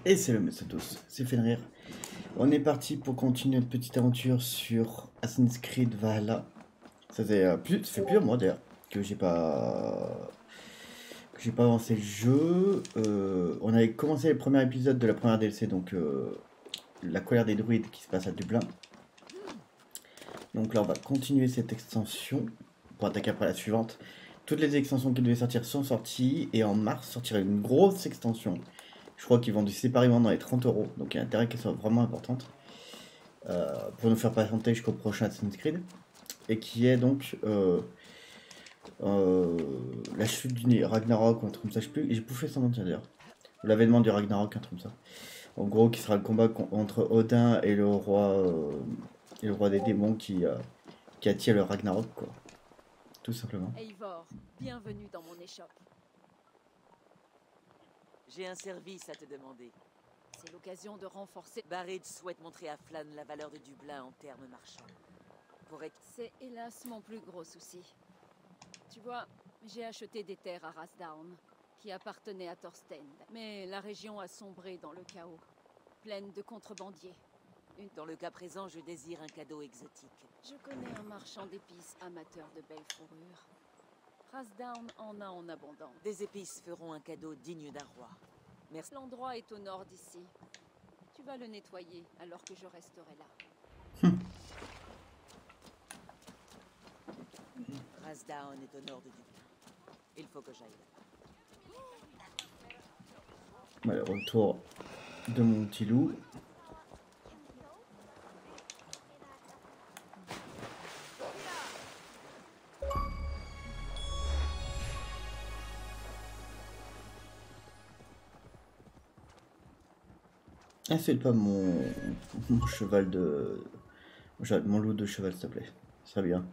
Et c'est le monsieur tous, c'est Fenrir. On est parti pour continuer notre petite aventure sur Assassin's Creed Valhalla. Ça fait plusieurs mois d'ailleurs que j'ai pas avancé le jeu. On avait commencé le premier épisode de la première DLC, donc la colère des druides qui se passe à Dublin. Donc là on va continuer cette extension pour attaquer après la suivante. Toutes les extensions qui devaient sortir sont sorties et en mars sortira une grosse extension. Je crois qu'ils vendent séparément dans les 30 €, donc il y a intérêt qu'elle soit vraiment importante pour nous faire patienter jusqu'au prochain Assassin's Creed. Et qui est donc la chute du Ragnarok ou un truc comme ça, je sais plus. Et j'ai bouffé son nom d'ailleurs. L'avènement du Ragnarok, un truc comme ça. En gros, qui sera le combat entre Odin et le roi des démons qui attire le Ragnarok, quoi. Tout simplement. Eivor, bienvenue dans mon échoppe. J'ai un service à te demander. C'est l'occasion de renforcer... Barid souhaite montrer à Flann la valeur de Dublin en termes marchands. C'est hélas mon plus gros souci. Tu vois, j'ai acheté des terres à Rasdown, qui appartenaient à Thorstein. Mais la région a sombré dans le chaos, pleine de contrebandiers. Dans le cas présent, je désire un cadeau exotique. Je connais un marchand d'épices amateur de belles fourrures. Rasdown en a en abondance. Des épices feront un cadeau digne d'un roi. Merci. L'endroit est au nord d'ici. Tu vas le nettoyer alors que je resterai là. Rasdown est au nord de Dublin. Il faut que j'aille là. Ouais, retour de mon petit loup. Insulte pas mon cheval de... Mon loup de cheval, s'il te plaît. Ça serait bien.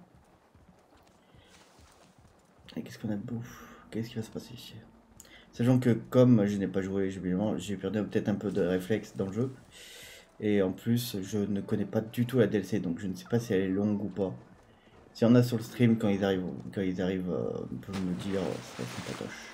Et qu'est-ce qu'on a de beau? Qu'est-ce qui va se passer ici? Sachant que comme je n'ai pas joué, j'ai perdu peut-être un peu de réflexe dans le jeu. Et en plus, je ne connais pas du tout la DLC, donc je ne sais pas si elle est longue ou pas. S'il y en a sur le stream, quand ils arrivent, ils peuvent me dire, ça va être une patoche.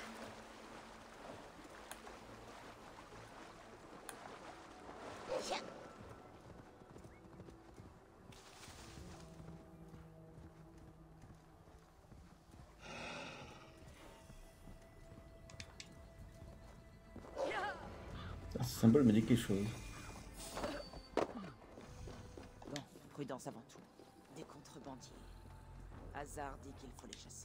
Ah, ce symbole me dit quelque chose. Bon, prudence avant tout. Des contrebandiers. Hazard dit qu'il faut les chasser.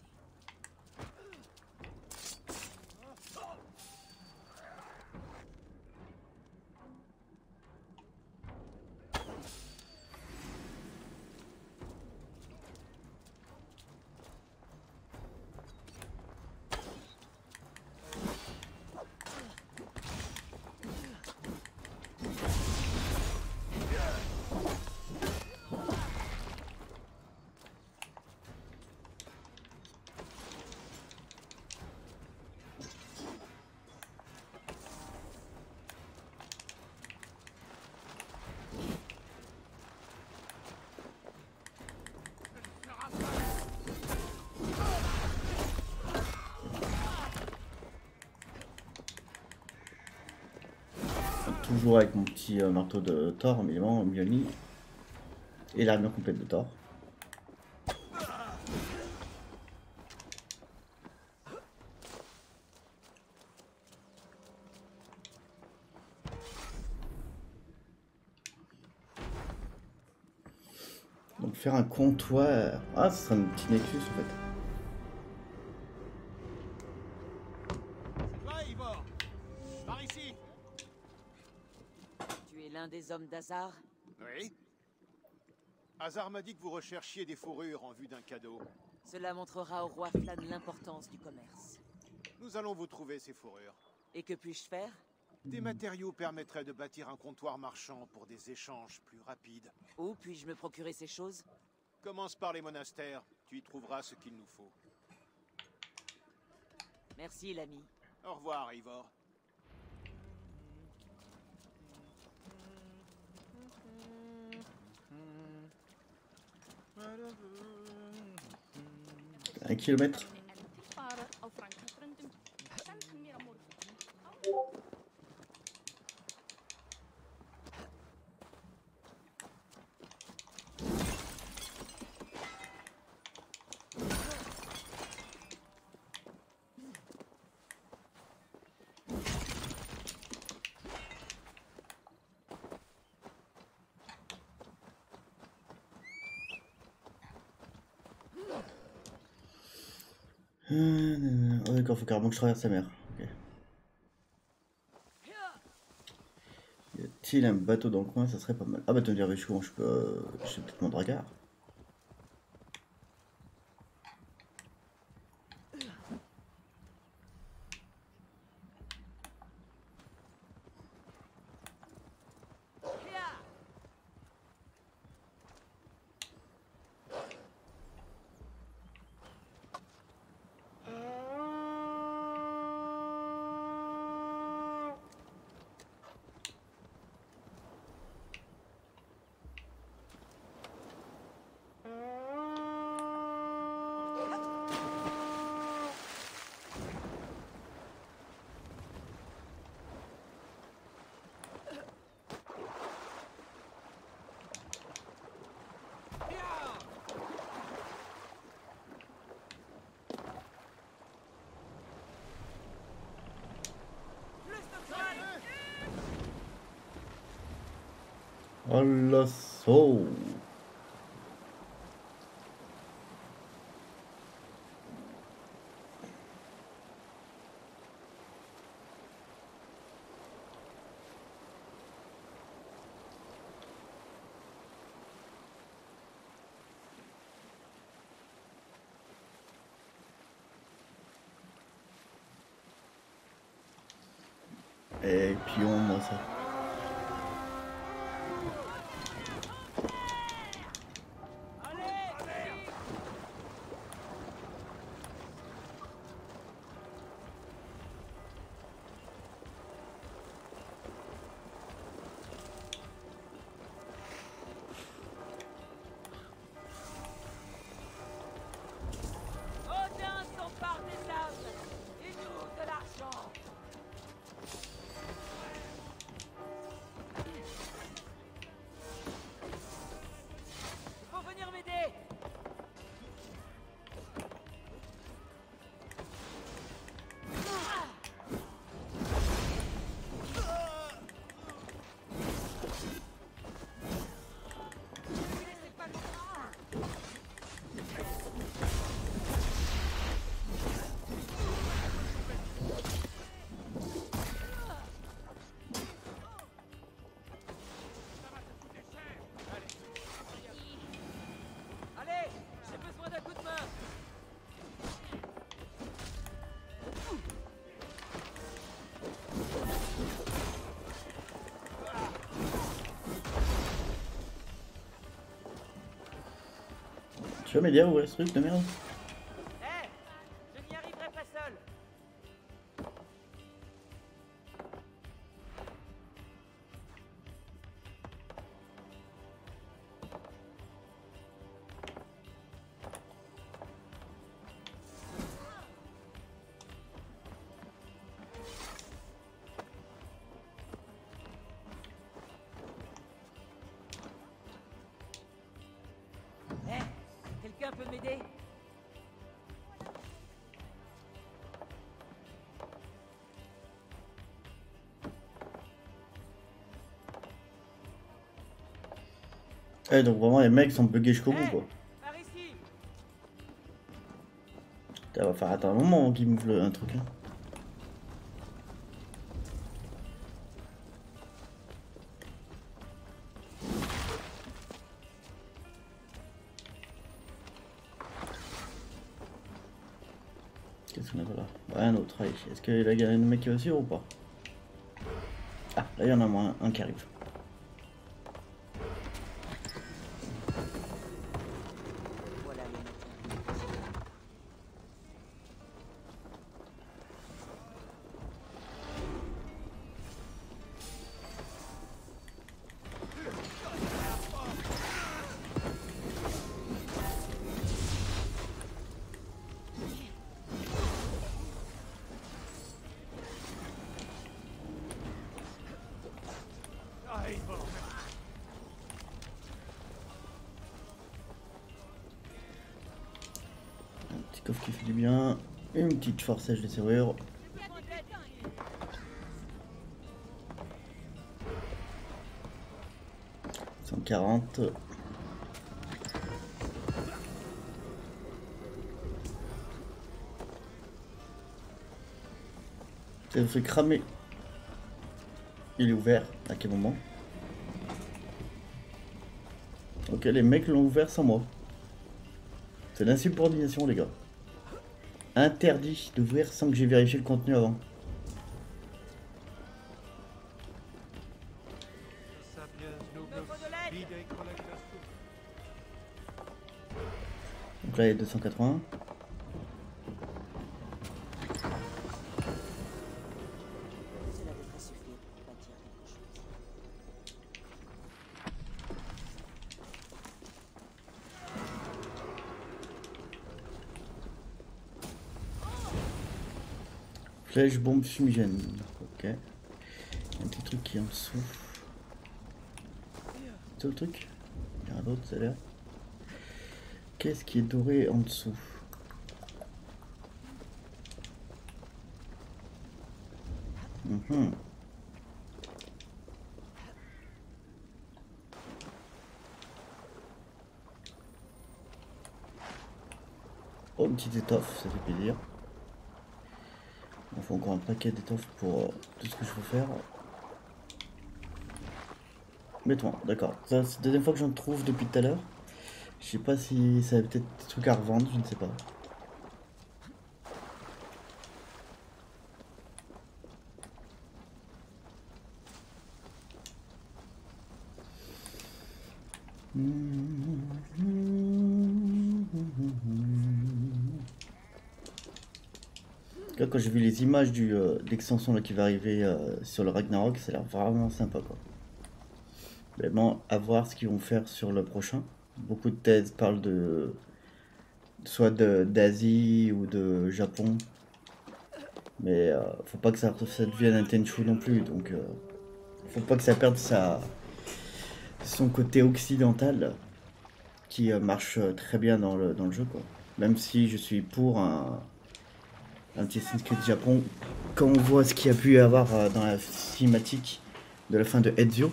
Toujours avec mon petit marteau de Thor, évidemment, Mjolnir. Et l'armure complète de Thor. Donc faire un comptoir... Ah, ce sera un petit Nexus en fait. Toi, Ivor, par ici. Tu es l'un des hommes d'Hazard? Oui. Hazard m'a dit que vous recherchiez des fourrures en vue d'un cadeau. Cela montrera au roi Flann l'importance du commerce. Nous allons vous trouver ces fourrures. Et que puis-je faire? Des matériaux permettraient de bâtir un comptoir marchand pour des échanges plus rapides. Où puis-je me procurer ces choses? Commence par les monastères, tu y trouveras ce qu'il nous faut. Merci, l'ami. Au revoir, Ivor. Un kilomètre. Oh, d'accord, faut carrément que je traverse la mer. Ok. Y a-t-il un bateau dans le coin? Ça serait pas mal. Ah bah, tu me dire, je peux. J'ai peut-être mon dragard. Oh l'assaut! Et pion, moi ça. Odin s'empare des âmes et nous de l'argent. Faut venir m'aider. Allez, j'ai besoin d'un coup de main. Tu vas m'aider à ouvrir ce truc de merde? Eh, je n'y arriverai pas seul. Eh, quelqu'un peut m'aider? Eh, donc vraiment, les mecs sont buggés jusqu'au bout, Eh, quoi. par ici. Ça va faire attendre un moment qu'ils m'ouvrent un truc, hein. Qu'est-ce qu'on a là? Ouais, un autre, allez. Est-ce que là, il y a un mec qui va suivre ou pas? Ah, là, il y en a moins un qui arrive. Voilà le matin. Un petit coffre qui fait du bien. Une petite forçage de serrure. 140. Ça me fait cramer. Il est ouvert. À quel moment? Ok, les mecs l'ont ouvert sans moi. C'est l'insubordination, les gars. Interdit d'ouvrir sans que j'ai vérifié le contenu avant. Donc là, il y a 280. Cela devrait suffire pour bâtir quelque chose. Flèche bombe fumigène. Ok. Il y a un petit truc qui est en dessous. C'est le truc? Il y en a d'autres, ça a l'air. Qu'est-ce qui est doré en dessous? Mhm. Oh, une petite étoffe, ça fait plaisir. Il faut encore un paquet d'étoffes pour tout ce que je veux faire. Mets-toi, d'accord. Ça, c'est la deuxième fois que j'en trouve depuis tout à l'heure. Je sais pas si ça a peut-être des trucs à revendre, je ne sais pas. Là, quand j'ai vu les images d'extension qui va arriver sur le Ragnarok, ça a l'air vraiment sympa quoi. Vraiment à voir ce qu'ils vont faire sur le prochain. Beaucoup de thèses parlent de soit d'Asie ou de Japon, mais faut pas que ça devienne un Tenchu non plus, donc faut pas que ça perde son côté occidental qui marche très bien dans le jeu quoi. Même si je suis pour un petit Assassin's Creed Japon, quand on voit ce qu'il y a pu y avoir dans la cinématique de la fin de Ezio,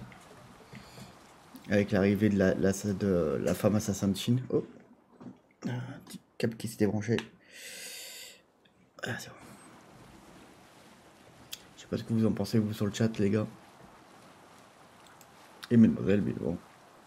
avec l'arrivée de la femme assassin de Chine. Oh, un petit câble qui s'est débranché. Ah, c'est bon. Je sais pas ce que vous en pensez vous sur le chat les gars. Et mesdemoiselles, mais bon.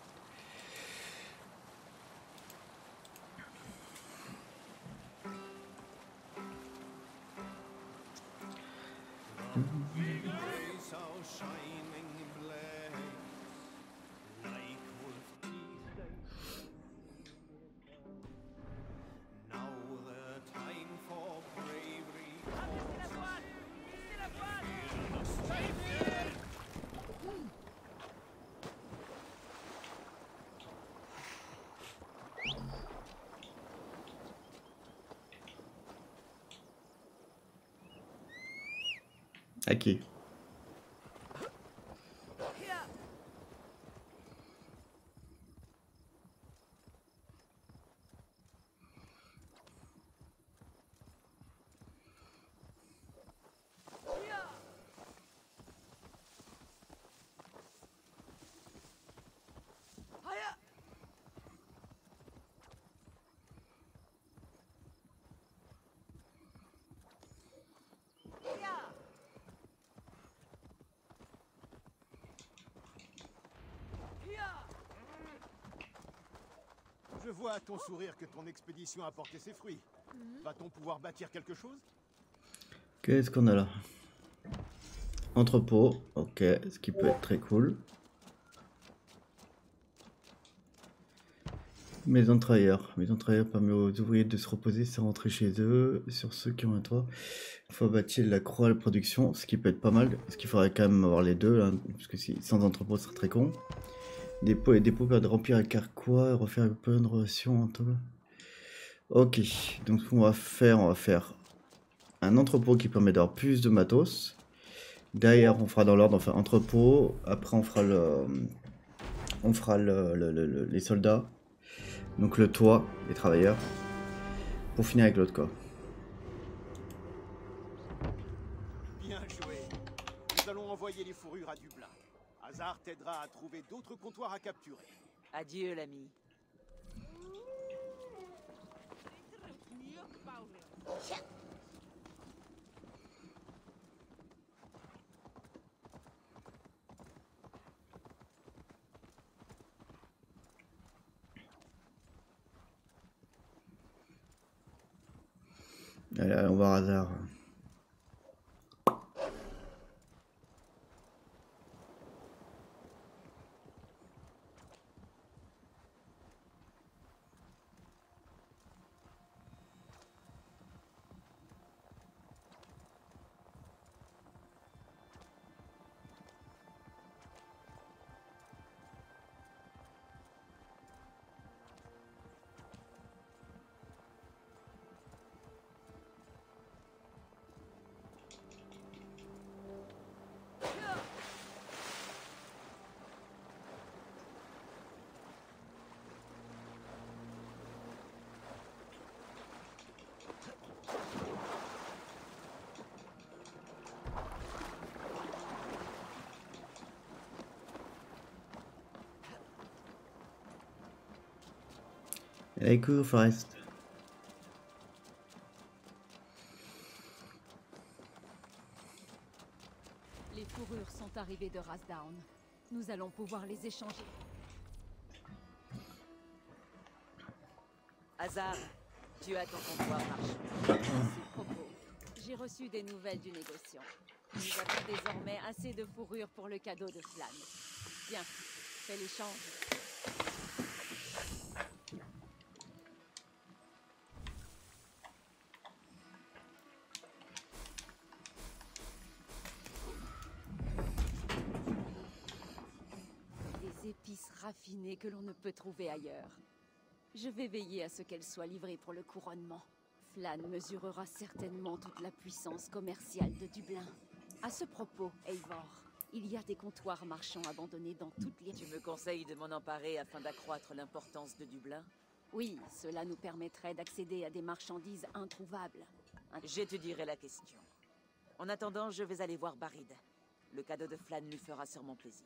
Ok. Je vois à ton sourire que ton expédition a porté ses fruits. Va-t-on pouvoir bâtir quelque chose? Qu'est-ce qu'on a là? Entrepôt, ok, ce qui peut être très cool. Maison de travailleurs. Maison de travailleurs permet aux ouvriers de se reposer sans rentrer chez eux. Sur ceux qui ont un toit, il faut bâtir la croix à la production, ce qui peut être pas mal. Parce qu'il faudrait quand même avoir les deux, hein, parce que sans entrepôt, ce serait très con. Dépôt et dépôt permettent de remplir un carquois et refaire plein de relations entre eux. Ok, donc ce qu'on va faire un entrepôt qui permet d'avoir plus de matos. Derrière, on fera dans l'ordre, enfin entrepôt. Après, on fera les soldats. Donc le toit, les travailleurs. Pour finir avec l'autre quoi. Bien joué. Nous allons envoyer les fourrures à Dublin. Hazard t'aidera à trouver d'autres comptoirs à capturer. Adieu, l'ami. Allez, allez, on va voir hasard. Allez, cours, Forest. Les fourrures sont arrivées de Razdown. Nous allons pouvoir les échanger. Hazard, tu as ton comptoir marchand. À ce propos, j'ai reçu des nouvelles du négociant. Nous avons désormais assez de fourrure pour le cadeau de Flan. Bien, fais l'échange. Des épices raffinées que l'on ne peut trouver ailleurs. Je vais veiller à ce qu'elles soient livrées pour le couronnement. Flan mesurera certainement toute la puissance commerciale de Dublin. À ce propos, Eivor, il y a des comptoirs marchands abandonnés dans toutes les... Tu me conseilles de m'en emparer afin d'accroître l'importance de Dublin? Oui, cela nous permettrait d'accéder à des marchandises introuvables. J'étudierai la question. En attendant, je vais aller voir Barid. Le cadeau de Flan lui fera sûrement plaisir.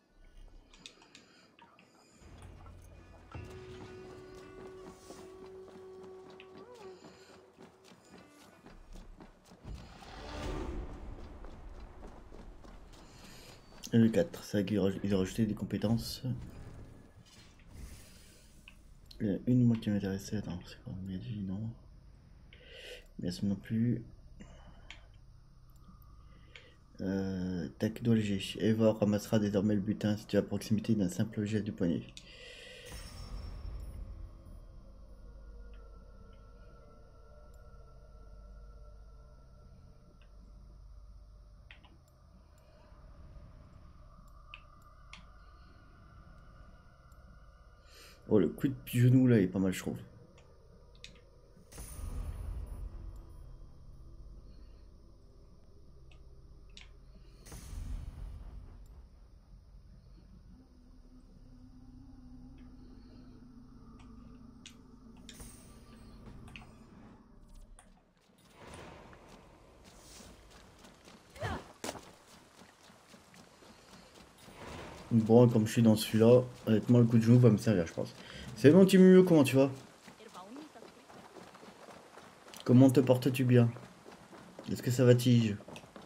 Le 4, c'est vrai qu'ils ont rajouté des compétences. Il y en a une moi qui m'intéressait. Attends, c'est quoi? Magie, non. Mais ça non plus. Tac doigt léger. Eivor ramassera désormais le butin situé à proximité d'un simple geste du poignet. Oh, le coup de genou là est pas mal, je trouve. Bon, comme je suis dans celui-là, honnêtement, le coup de genou va me servir, je pense. C'est bon, Timuyo, comment tu vas? Comment te portes-tu bien? Est-ce que ça va, Tige?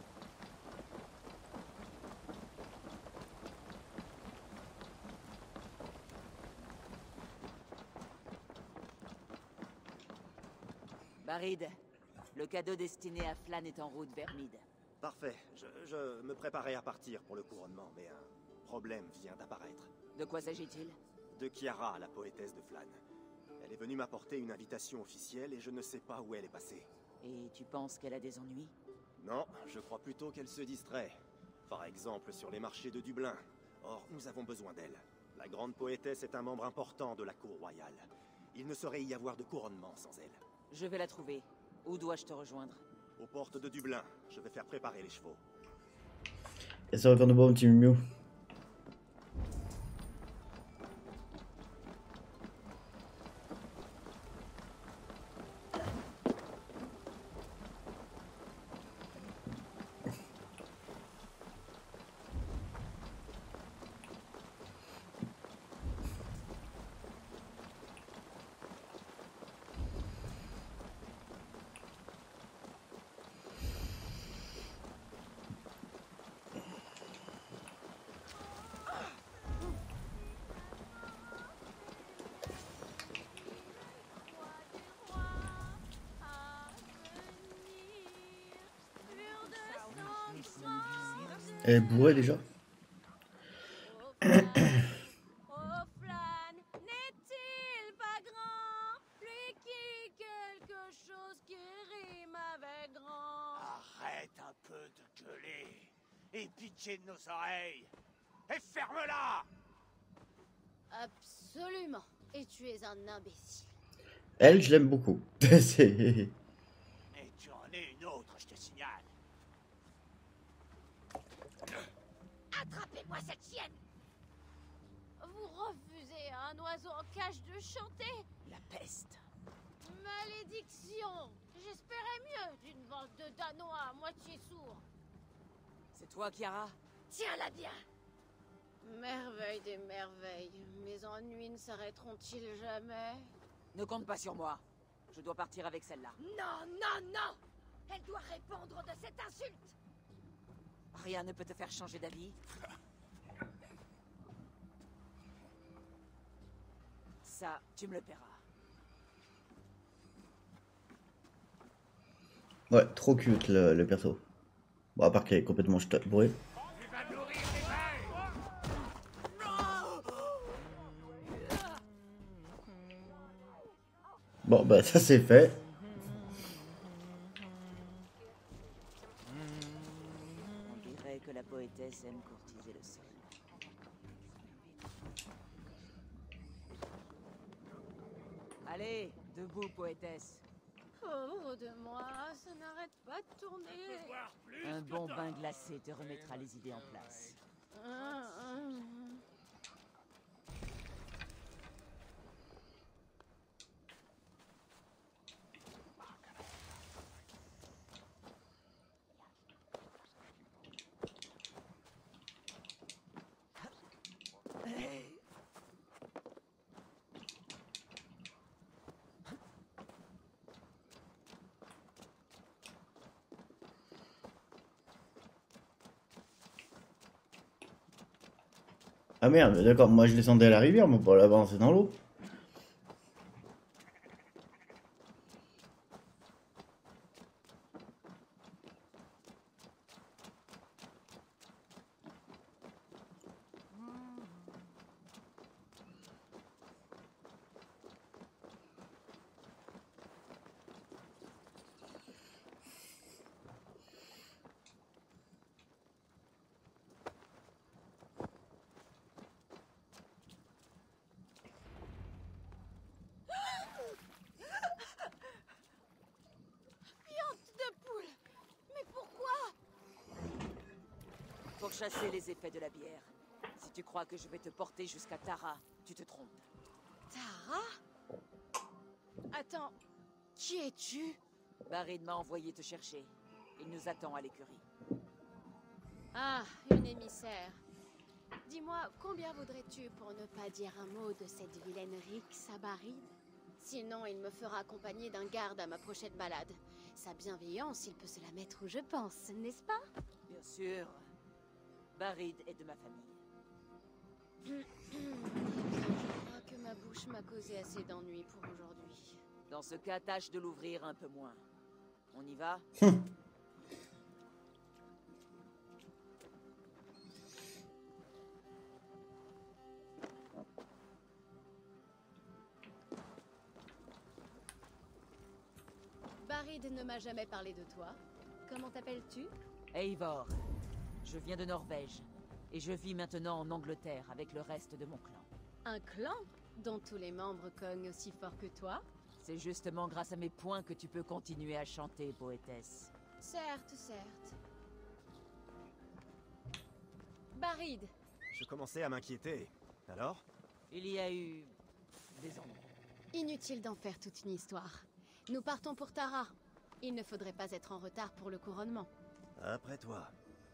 Barid, le cadeau destiné à Flan est en route vers Mid. Parfait. Je me préparais à partir pour le couronnement, mais un problème vient d'apparaître. De quoi s'agit-il? De Kiara, la poétesse de Flan. Elle est venue m'apporter une invitation officielle et je ne sais pas où elle est passée. Et tu penses qu'elle a des ennuis? Non, je crois plutôt qu'elle se distrait. Par exemple, sur les marchés de Dublin. Or, nous avons besoin d'elle. La grande poétesse est un membre important de la cour royale. Il ne saurait y avoir de couronnement sans elle. Je vais la trouver. Où dois-je te rejoindre? Aux portes de Dublin, je vais faire préparer les chevaux. Et ça encore de bon, Timuyo. Elle est bourrée déjà. Oh Flan, n'est-il pas grand? Lui qui quelque chose qui rime avec grand. Arrête un peu de gueuler et pitié de nos oreilles. Et ferme-la! Absolument. Et tu es un imbécile. Elle, je l'aime beaucoup. C'est... Et tu en es une autre, je te signale. Attrapez-moi cette chienne! Vous refusez à un oiseau en cage de chanter? La peste. Malédiction! J'espérais mieux d'une bande de Danois à moitié sourds. C'est toi, Chiara? Tiens-la bien! Merveille des merveilles. Mes ennuis ne s'arrêteront-ils jamais? Ne compte pas sur moi. Je dois partir avec celle-là. Non, non, non! Elle doit répondre de cette insulte! Rien ne peut te faire changer d'avis. Ça, tu me le paieras. Ouais, trop cute le perso. Bon, à part qu'elle est complètement bourrée. Tu vas nourrir les bêtes! Bon, bah ça c'est fait. On dirait que la poétesse aime courtiser le sol. Allez, debout, poétesse. Pauvre de moi, ça n'arrête pas de tourner. Voir plus Un que bon toi. bain glacé te remettra les idées en place. Ah merde, d'accord, moi je descendais à la rivière, moi pour l'avancer dans l'eau. De poule! Mais pourquoi? Pour chasser les effets de la bière. Si tu crois que je vais te porter jusqu'à Tara, tu te trompes. Tara? Attends, qui es-tu? Barid m'a envoyé te chercher. Il nous attend à l'écurie. Ah, une émissaire. Dis-moi, combien voudrais-tu pour ne pas dire un mot de cette vilaine Rix à Barid? Sinon, il me fera accompagner d'un garde à ma prochaine balade. Sa bienveillance, il peut se la mettre où je pense, n'est-ce pas? Bien sûr. Barid est de ma famille. Je crois que ma bouche m'a causé assez d'ennuis pour aujourd'hui. Dans ce cas, tâche de l'ouvrir un peu moins. On y va? Barid ne m'a jamais parlé de toi. Comment t'appelles-tu? Eivor. Je viens de Norvège. Et je vis maintenant en Angleterre avec le reste de mon clan. Un clan dont tous les membres cognent aussi fort que toi? C'est justement grâce à mes poings que tu peux continuer à chanter, poétesse. Certes, certes. Barid, Je commençais à m'inquiéter. Alors? Il y a eu... des ennuis. inutile d'en faire toute une histoire. Nous partons pour Tara. Il ne faudrait pas être en retard pour le couronnement. Après toi.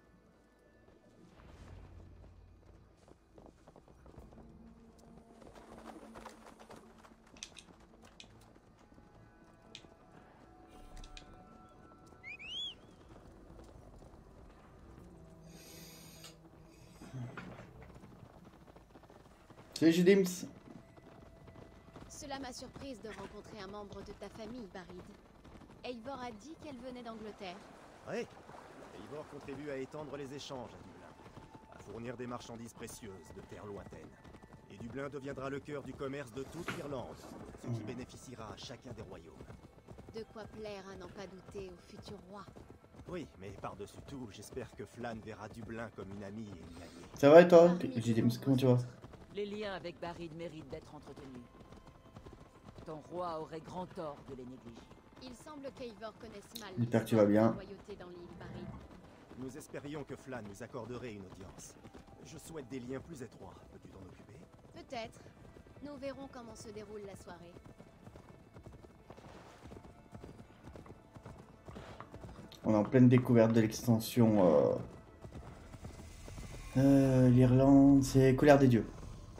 Salut Jidims. Cela m'a surprise de rencontrer un membre de ta famille, Barid. Eivor a dit qu'elle venait d'Angleterre. Ouais. Eivor contribue à étendre les échanges à Dublin. fournir des marchandises précieuses de terres lointaines. Et Dublin deviendra le cœur du commerce de toute l'Irlande, ce qui bénéficiera à chacun des royaumes. De quoi plaire à n'en pas douter au futur roi. Oui, mais par-dessus tout, j'espère que Flann verra Dublin comme une amie et une alliée. Ça va et toi? James, comment tu vas? Les liens avec Barrid méritent d'être entretenus. Ton roi aurait grand tort de les négliger. Il semble qu'Eivor connaisse mal J'espère que tu vas bien. la royauté dans l'île Barrid. Nous espérions que Flann nous accorderait une audience. Je souhaite des liens plus étroits. Peux-tu t'en occuper? Peut-être. Nous verrons comment se déroule la soirée. On est en pleine découverte de l'extension. L'Irlande, c'est Colère des Dieux.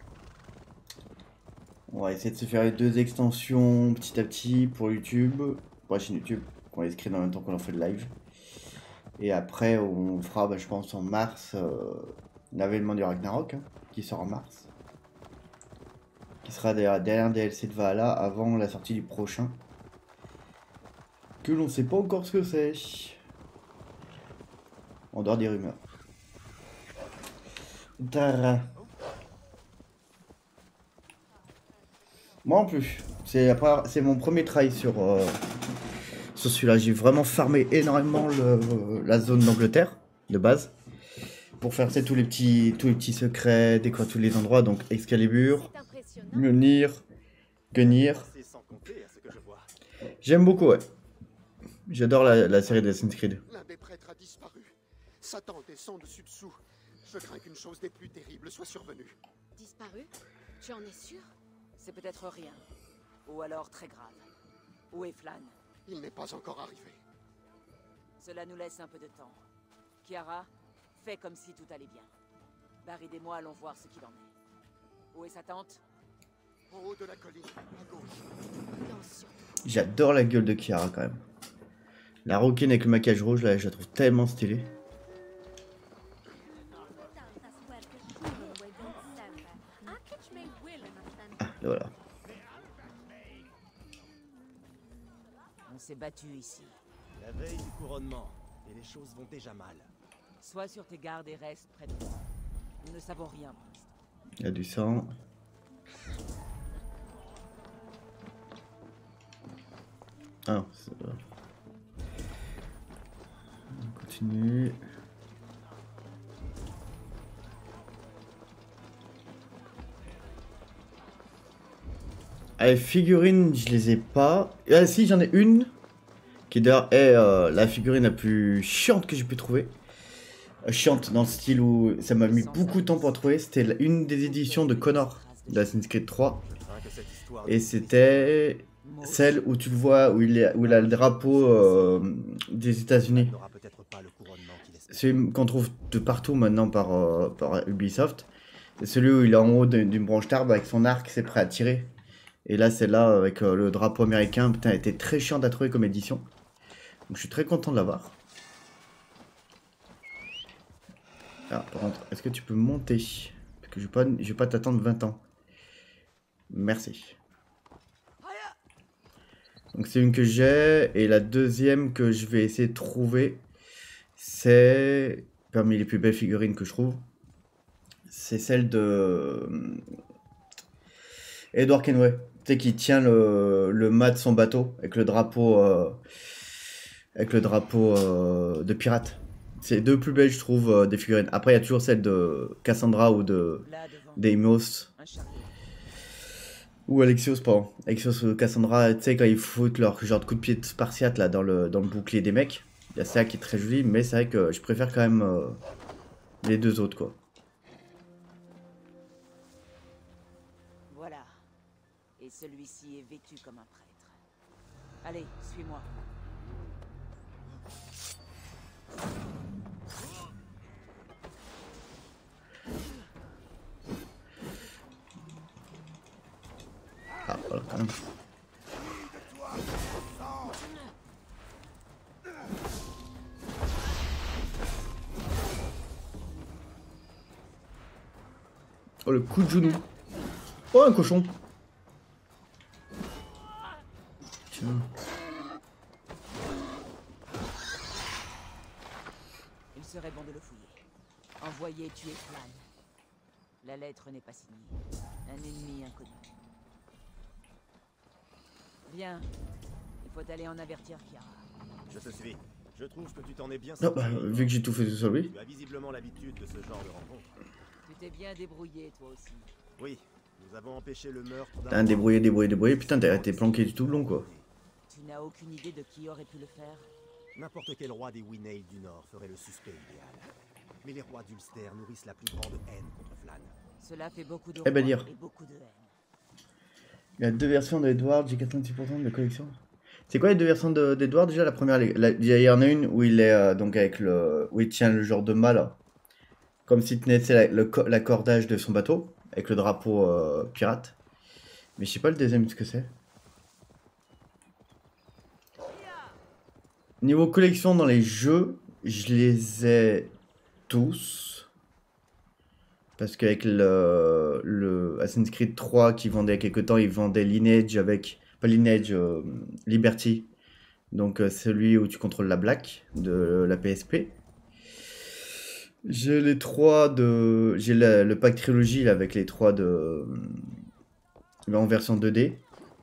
On va essayer de se faire les 2 extensions petit à petit pour YouTube, pour la chaîne YouTube, qu'on va inscrire en même temps qu'on en fait le live. Et après, on fera, je pense, en mars, l'avènement du Ragnarok, hein, qui sort en mars. Qui sera derrière un DLC de Valhalla avant la sortie du prochain. Que l'on sait pas encore ce que c'est. En dehors des rumeurs. Tara. Moi en plus. C'est mon premier try sur celui-là. J'ai vraiment farmé énormément la zone d'Angleterre, de base. Pour faire tous les petits secrets, découvrir tous les endroits. Donc Excalibur, C'est impressionnant. Mjolnir, Gungnir. C'est sans compter à ce que je vois. J'aime beaucoup, ouais. J'adore la série d'Assassin's Creed. L'un des prêtres a disparu. Satan descend dessus-dessous. Je crains qu'une chose des plus terribles soit survenue. Disparu? Tu en es sûr? C'est peut-être rien. Ou alors très grave. Où est Flann? Il n'est pas encore arrivé. Cela nous laisse un peu de temps. Kiara, fais comme si tout allait bien. Barrid et moi allons voir ce qu'il en est. Où est sa tante? Au haut de la colline, à gauche. Non, surtout. J'adore la gueule de Kiara quand même. La rouquine avec le maquillage rouge, là, je la trouve tellement stylée. Ah, là, voilà. On s'est battu ici. La veille du couronnement, et les choses vont déjà mal. Sois sur tes gardes et reste près de moi. Nous ne savons rien pour l'instant. Il y a du sang. Ah non, c'est pas... On continue. Les figurines, je les ai pas. Ah si, j'en ai une. Qui d'ailleurs est la figurine la plus chiante que j'ai pu trouver. Chiante dans le style où ça m'a mis beaucoup de temps pour la trouver. C'était une des éditions de Connor d'Assassin's Creed 3. Et c'était celle où tu le vois, où il a le drapeau des États-Unis. Celui qu'on trouve de partout maintenant par Ubisoft. C'est celui où il est en haut d'une branche d'arbre avec son arc, c'est prêt à tirer. Et là, celle-là avec le drapeau américain, putain, elle était très chiante à trouver comme édition. Donc je suis très content de l'avoir. Ah, par contre, est-ce que tu peux monter? Parce que je vais pas t'attendre 20 ans. Merci. Donc c'est une que j'ai. Et la deuxième que je vais essayer de trouver, c'est parmi les plus belles figurines que je trouve. C'est celle de Edward Kenway. Tu sais, qui tient le mât de son bateau avec le drapeau de pirate. C'est les deux plus belles, je trouve, des figurines. Après, il y a toujours celle de Cassandra ou de Là devant Deimos. un chariot. Ou Alexios, pardon. Alexios ou Cassandra, tu sais, quand ils foutent leur genre de coup de pied spartiate là, dans le bouclier des mecs. Il y a ça qui est très joli, mais c'est vrai que je préfère quand même les deux autres, quoi. Voilà. Et celui-ci est vêtu comme un prêtre. Allez, suis-moi. Ah, voilà, quand même. Oh, le coup de genou. Oh, un cochon. Tiens. Il serait bon de le fouiller. Envoie envoyé tuer Flan. La lettre n'est pas signée. Un ennemi inconnu. Bien. Il faut aller en avertir Kiara. Je te suis. Je trouve que tu t'en es bien Non, sorti. bah, vu que j'ai tout fait tout seul, oui. Tu as visiblement l'habitude de ce genre de rencontre. Tu t'es bien débrouillé, toi aussi. Oui, nous avons empêché le meurtre d'un... Putain, débrouillé. Putain, t'as été planqué du tout le long, quoi. Tu n'as aucune idée de qui aurait pu le faire? N'importe quel roi des Wynale du Nord ferait le suspect idéal. Mais les rois d'Ulster nourrissent la plus grande haine contre Flan. Cela fait beaucoup de Eh ben, rois dire. et beaucoup de haine. Il y a 2 versions d'Edward, j'ai 86% de la collection. C'est quoi les 2 versions d'Edward déjà? La première, il y en a une où il est donc avec le. Où il tient le genre de mât là. Comme si tenait l'accordage de son bateau. Avec le drapeau pirate. Mais je sais pas le deuxième ce que c'est. Niveau collection dans les jeux, je les ai tous. Parce qu'avec le Assassin's Creed 3 qui vendait il y a quelques temps, il vendait Lineage avec... Pas Lineage, Liberty. Donc celui où tu contrôles la Black de la PSP. J'ai les 3 de... J'ai le pack trilogie là, avec les 3 de... en version 2D.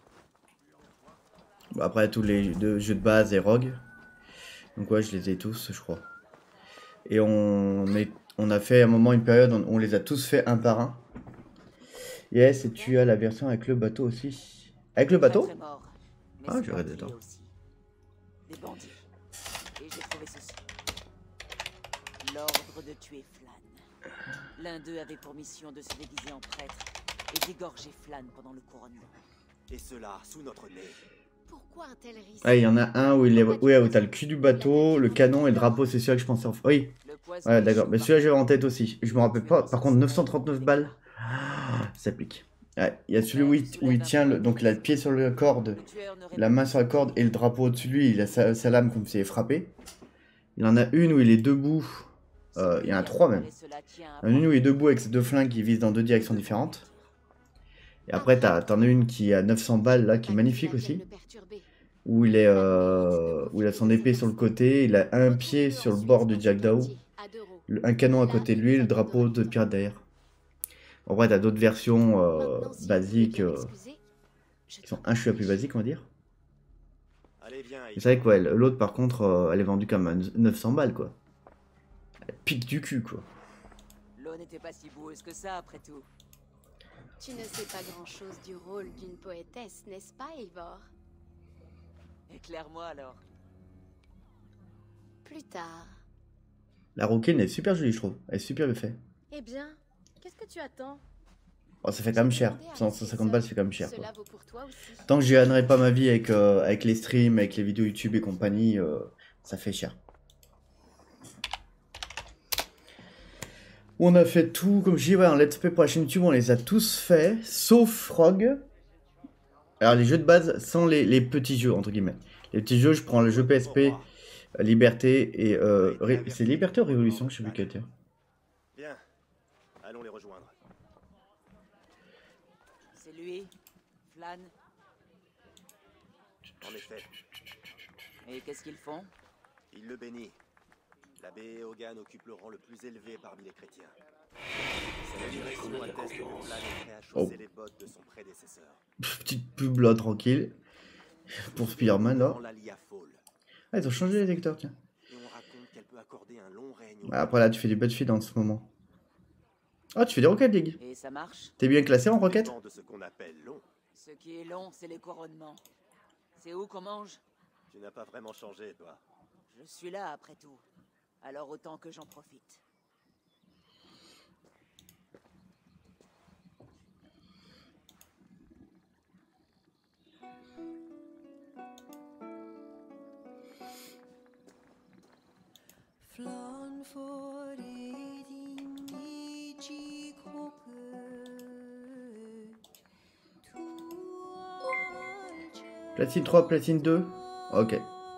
Bon, après tous les jeux de base et Rogue. Donc ouais, je les ai tous, je crois. Et on a fait à un moment une période, on les a tous fait un par un. Yes, et tu as la version avec le bateau aussi. Avec le bateau? Flan est mort, mais Ah, ses j'aurais meurtriers dedans. aussi. Des bandits. Et j'ai trouvé ceci. L'ordre de tuer Flan. L'un d'eux avait pour mission de se déguiser en prêtre et d'égorger Flan pendant le couronnement. Et cela sous notre nez. Pourquoi un tel risque? Ah, il y en a un où il est... Ouais, où t'as le cul du bateau, le canon et le drapeau, c'est celui que je pensais en... Oui, Le poison ouais, est d'accord. chaud Mais par- celui-là, j'avais en tête aussi. Je me rappelle pas. Par contre, 939 balles. Ah, ça pique. Ouais, il y a celui où il tient donc le pied sur la corde, Le tueur ne la main sur la corde et le drapeau au-dessus de lui. Il a sa lame comme s'il est frappé. Il en a une où il est debout. Il y en a 3 même. Il y en a une où il est debout avec ses 2 flingues qui visent dans 2 directions différentes. Et après, t'en as une qui a 900 balles là, qui est magnifique aussi. Où il est, où il a son épée sur le côté, il a un pied sur le bord du Jackdaw, un canon à côté de lui, le drapeau de pirate derrière. En vrai, t'as d'autres versions basiques, qui sont un chouïa plus basiques, on va dire. Allez, viens. C'est vrai que ouais, l'autre, par contre, elle est vendue comme à 900 balles, quoi. Elle pique du cul, quoi. L'eau n'était pas si boueuse que ça, après tout. Tu ne sais pas grand-chose du rôle d'une poétesse, n'est-ce pas, Eivor? Éclaire-moi alors. Plus tard. La rouquine est super jolie, je trouve. Elle est super bien faite. Eh bien, qu'est-ce que tu attends? Oh, ça fait quand même cher. 150 balles, c'est quand même cher, quoi. Cela vaut pour toi aussi. Tant que je gagnerai pas ma vie avec les streams, avec les vidéos YouTube et compagnie, ça fait cher. On a fait tout, comme je dis, ouais, en let's play pour la chaîne YouTube, on les a tous faits, sauf Rogue. Alors les jeux de base sans les petits jeux, entre guillemets. Les petits jeux, je prends le jeu PSP, Liberté et... c'est Liberté ou Révolution, je sais plus quel était. Bien. Allons les rejoindre. C'est lui, Flan. En effet, Et qu'est-ce qu'ils font? il le bénit. L'abbé Eogan occupe le rang le plus élevé parmi les chrétiens. Sa direction atteste que Flan est prêt à chausser les bottes de son prédécesseur. Petite pub là, tranquille. Pour Spider-Man là. Dans l'Alia Fall. Ah, ils ont changé les acteurs, tiens. Et on raconte qu'elle peut accorder un long règne au... Après là, tu fais du Battlefield en ce moment. Ah, tu fais des Rocket League. Et ça marche? T'es bien classé en Rocket? Dépend de ce qu'on appelle long. Ce qui est long, c'est les couronnements. C'est où qu'on mange? Tu n'as pas vraiment changé, toi. Je suis là, après tout. Alors autant que j'en profite. Platine 3, platine 2. Ok.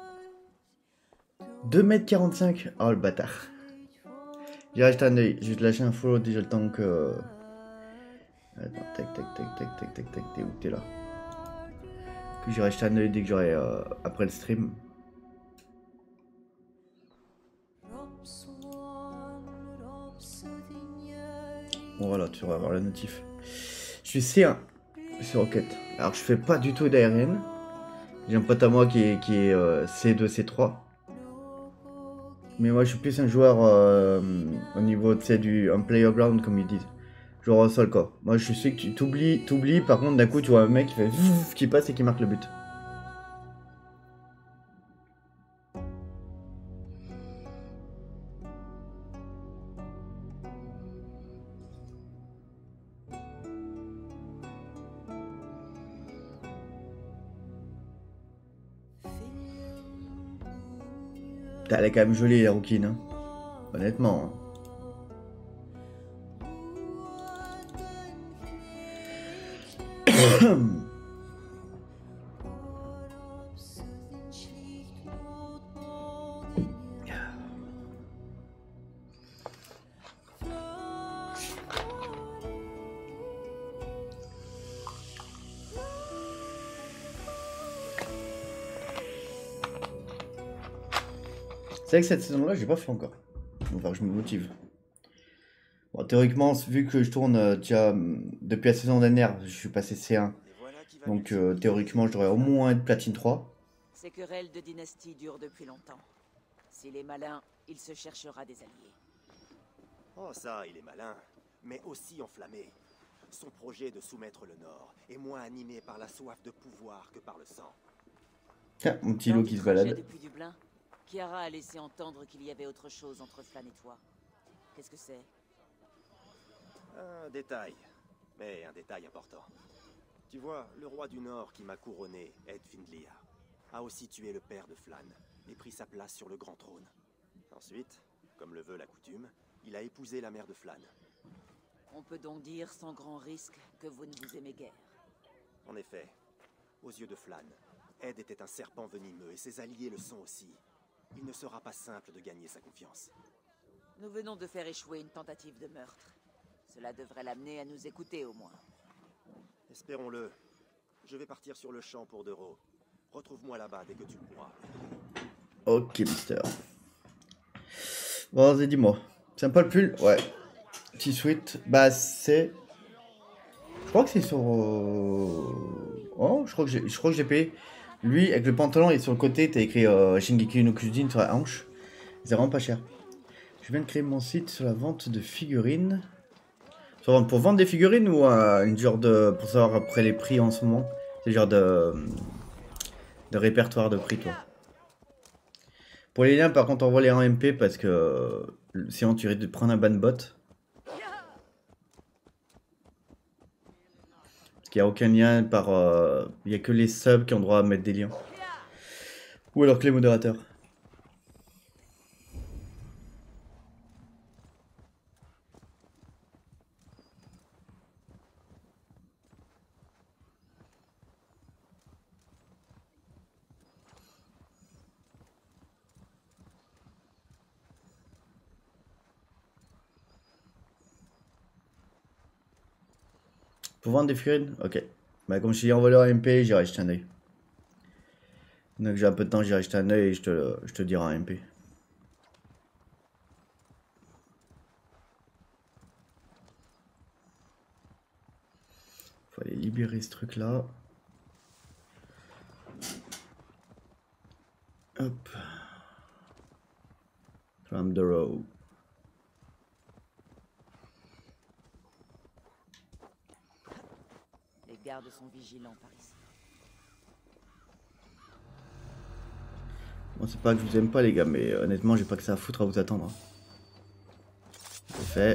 2,45 m. Oh le bâtard. J'ai acheté un œil. Je vais te lâcher un follow déjà le temps que... Attends, tac, tac, tac, tac, tac, tac, tac, t'es où? T'es là. Que j'ai racheté un œil dès que j'aurai... après le stream. Voilà, tu vas avoir la notif. Je suis C1 sur Rocket. Alors je fais pas du tout d'aérienne. J'ai un pote à moi qui est C2, C3. Mais moi je suis plus un joueur au niveau un player ground comme ils disent. Genre au sol quoi. Moi je sais que tu t'oublies, par contre d'un coup tu vois un mec qui fait qui passe et qui marque le but. Elle est quand même jolie la rouquine, hein. Honnêtement. Hein. C'est vrai que cette saison-là, j'ai pas fait encore. Enfin, je me motive. Bon, théoriquement, vu que je tourne déjà depuis la saison dernière, je suis passé C1. Donc théoriquement, je devrais au moins être platine 3. Ces querelles de dynastie durent depuis longtemps. S'il est malin, il se cherchera des alliés. Oh ça, il est malin, mais aussi enflammé. Son projet de soumettre le Nord est moins animé par la soif de pouvoir que par le sang. Tiens, mon petit loup qui se balade. Depuis Dublin, Chiara a laissé entendre qu'il y avait autre chose entre Flann et toi. Qu'est-ce que c'est? Un détail, mais un détail important. Tu vois, le roi du Nord qui m'a couronné, Ed Findlia, a aussi tué le père de Flann et pris sa place sur le grand trône. Ensuite, comme le veut la coutume, il a épousé la mère de Flann. On peut donc dire sans grand risque que vous ne vous aimez guère. En effet, aux yeux de Flann, Ed était un serpent venimeux et ses alliés le sont aussi. Il ne sera pas simple de gagner sa confiance. Nous venons de faire échouer une tentative de meurtre. Cela devrait l'amener à nous écouter au moins. Espérons-le. Je vais partir sur le champ pour Dero. Retrouve-moi là-bas dès que tu le pourras. Ok, mister. Bon, vas-y, dis-moi. Sympa le pull? Ouais. Petit sweat. Bah, c'est... Je crois que c'est sur... Oh, je crois que j'ai payé. Lui, avec le pantalon et sur le côté, t'as écrit Shingeki no Kyojin sur la hanche. C'est vraiment pas cher. Je viens de créer mon site sur la vente de figurines. Pour vendre des figurines ou une genre de... Pour savoir après les prix en ce moment. C'est le genre de répertoire de prix, toi. Pour les liens, par contre, envoie-les en MP parce que sinon tu risques de prendre un ban bot. Parce qu'il n'y a aucun lien par... Il n'y a que les subs qui ont droit à mettre des liens. Ou alors que les modérateurs. Pour vendre des figurines? Ok. Bah comme je t'ai dit, envoie-le en MP, j'irai jeter un oeil. Donc j'ai un peu de temps, j'irai jeter un oeil et je te dirai en MP. Faut aller libérer ce truc là. Hop. From the row. Les gardes sont vigilants par ici. Bon, c'est pas que je vous aime pas les gars, mais honnêtement j'ai pas que ça à foutre à vous attendre. C'est fait.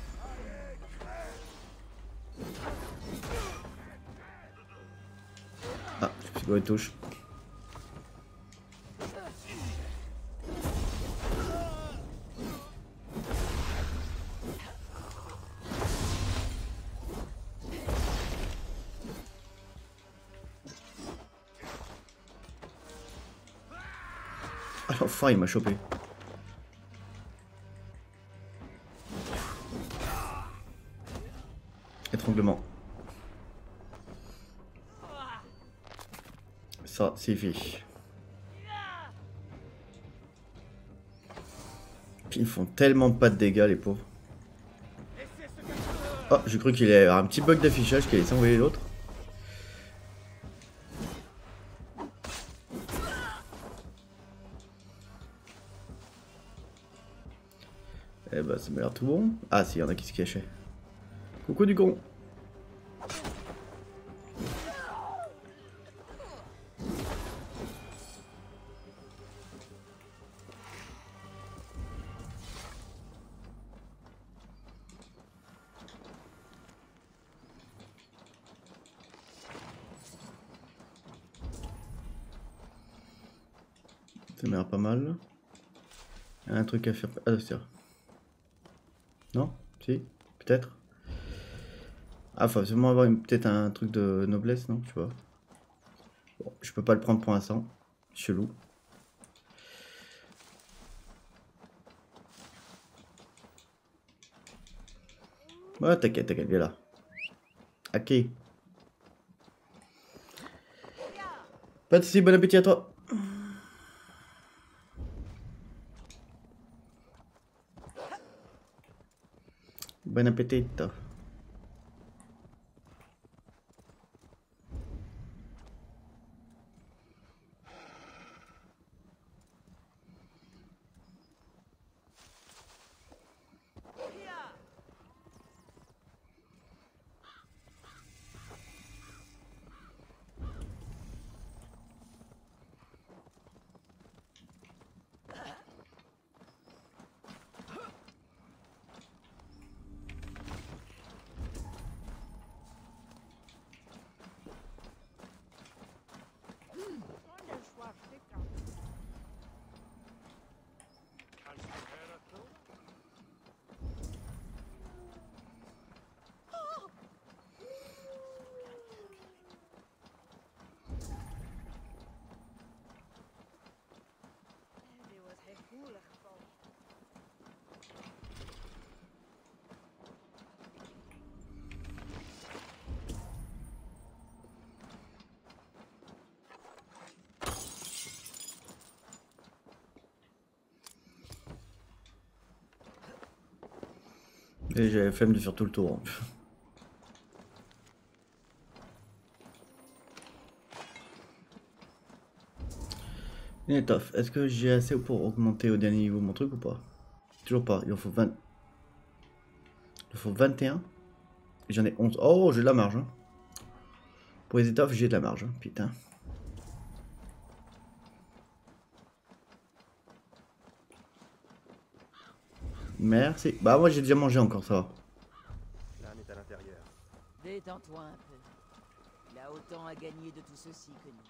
Ah, je me suis gouré de touche. Ah, enfin il m'a chopé. Étranglement. Ça, c'est fait. Puis ils font tellement pas de dégâts les pauvres. Oh, j'ai cru qu'il y avait un petit bug d'affichage qui allait s'envoyer l'autre. Eh bah ça m'a l'air tout bon. Ah si, il y en a qui se cachaient. Coucou du con. Ça m'a l'air pas mal. Un truc à faire. Ah, c'est. Non? Si? Peut-être? Ah, faut absolument avoir peut-être un truc de noblesse, non? Tu vois. Bon, je peux pas le prendre pour l'instant. Chelou. Ouais, t'inquiète, viens là. Ok. Pas de soucis, bon appétit à toi. Bon appétit. Et j'avais flemme de faire tout le tour. L'étoffe, est-ce que j'ai assez pour augmenter au dernier niveau mon truc ou pas? Toujours pas, il en faut 20. Il en faut 21. J'en ai 11. Oh, j'ai de la marge. Hein. Pour les étoffes, j'ai de la marge. Hein. Putain. Merci. Bah moi j'ai déjà mangé encore, ça va. L'âne est à l'intérieur. Détends-toi un peu. Il a autant à gagner de tout ceci que nous.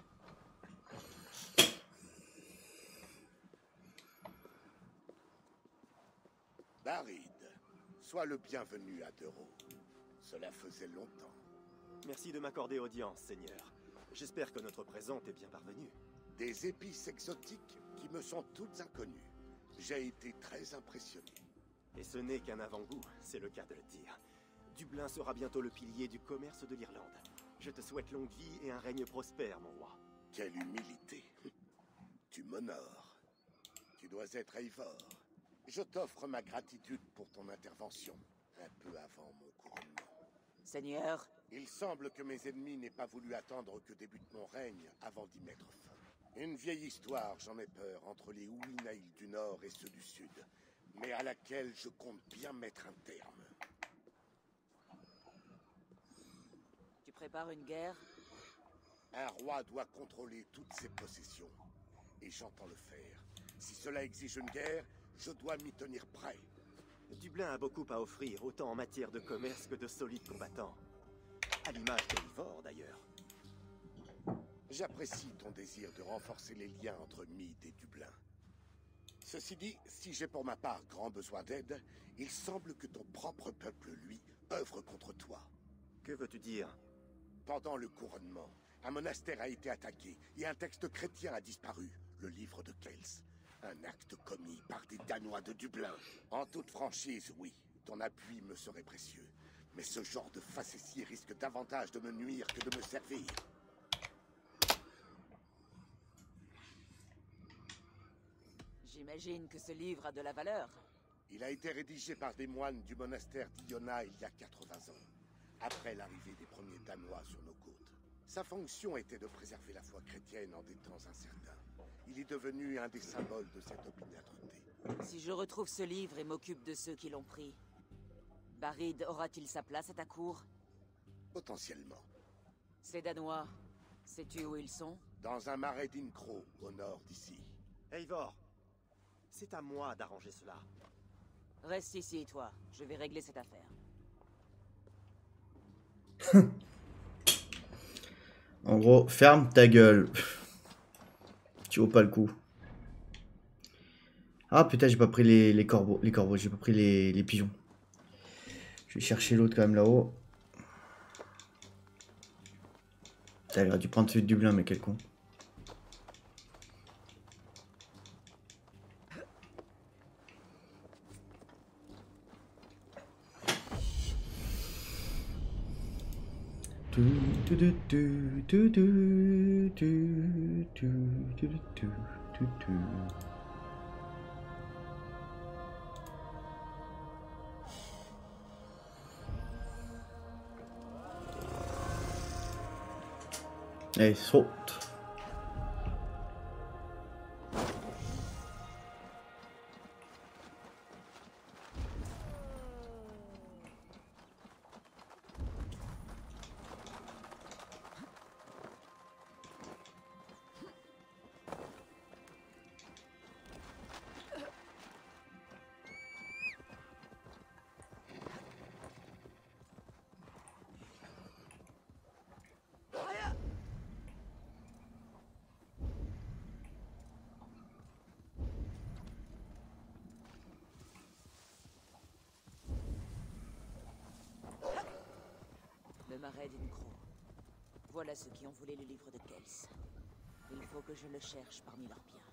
Barid, sois le bienvenu à Dero. Cela faisait longtemps. Merci de m'accorder audience, Seigneur. J'espère que notre présente est bien parvenue. Des épices exotiques qui me sont toutes inconnues. J'ai été très impressionné. Et ce n'est qu'un avant-goût, c'est le cas de le dire. Dublin sera bientôt le pilier du commerce de l'Irlande. Je te souhaite longue vie et un règne prospère, mon roi. Quelle humilité. Tu m'honores. Tu dois être Eivor. Je t'offre ma gratitude pour ton intervention, un peu avant mon couronnement. Seigneur, Il semble que mes ennemis n'aient pas voulu attendre que débute mon règne avant d'y mettre fin. Une vieille histoire, j'en ai peur, entre les Uinaïl du Nord et ceux du Sud, mais à laquelle je compte bien mettre un terme. tu prépares une guerre? Un roi doit contrôler toutes ses possessions, et j'entends le faire. Si cela exige une guerre, je dois m'y tenir prêt. Dublin a beaucoup à offrir, autant en matière de commerce que de solides combattants. À l'image d'Eivor, d'ailleurs. J'apprécie ton désir de renforcer les liens entre Mead et Dublin. Ceci dit, si j'ai pour ma part grand besoin d'aide, il semble que ton propre peuple, lui, œuvre contre toi. Que veux-tu dire? Pendant le couronnement, un monastère a été attaqué et un texte chrétien a disparu, le livre de Kells. Un acte commis par des Danois de Dublin. En toute franchise, oui, ton appui me serait précieux. Mais ce genre de facétie risque davantage de me nuire que de me servir. J'imagine que ce livre a de la valeur. Il a été rédigé par des moines du monastère d'Iona il y a 80 ans, après l'arrivée des premiers Danois sur nos côtes. Sa fonction était de préserver la foi chrétienne en des temps incertains. Il est devenu un des symboles de cette opiniâtreté. Si je retrouve ce livre et m'occupe de ceux qui l'ont pris, Barid aura-t-il sa place à ta cour? Potentiellement. Ces Danois, sais-tu où ils sont? Dans un marais d'Incro, au nord d'ici. Eivor, c'est à moi d'arranger cela. Reste ici, toi. Je vais régler cette affaire. En gros, ferme ta gueule. Tu vaux pas le coup. Ah putain, j'ai pas pris les corbeaux. Les corbeaux, j'ai pas pris les pigeons. Je vais chercher l'autre quand même là-haut. Ça aurait dû prendre celui de Dublin, mais quel con. Allez, saute. Le marais d'Incro. Voilà ceux qui ont volé le livre de Kels. Il faut que je le cherche parmi leurs biens.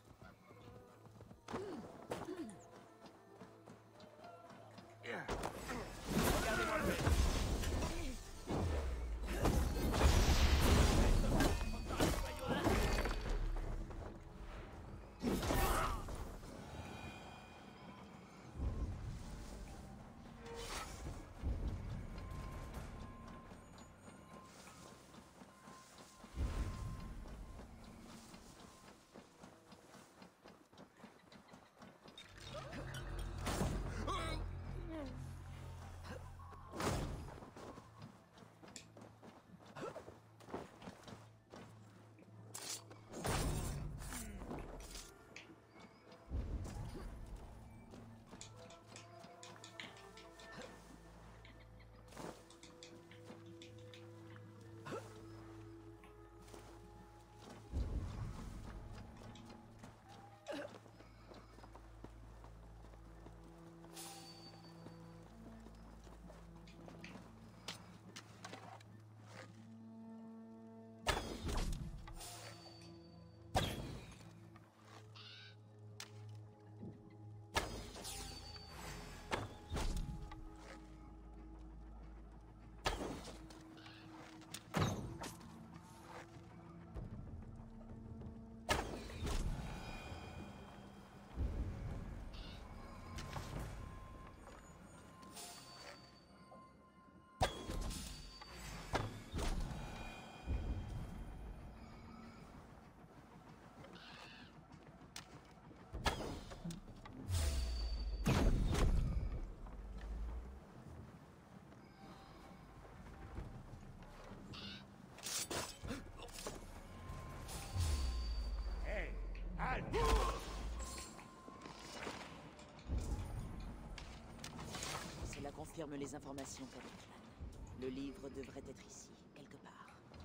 Cela confirme les informations qu'avec Clan. Le livre devrait être ici, quelque part.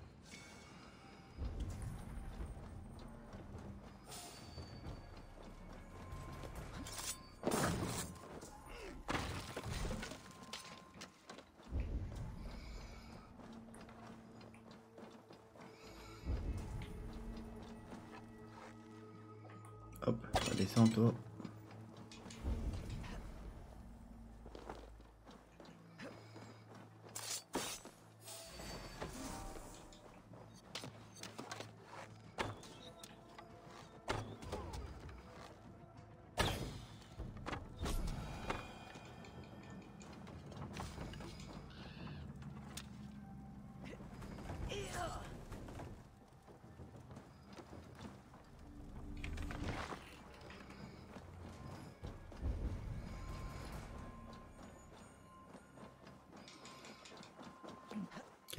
Hop, descends toi.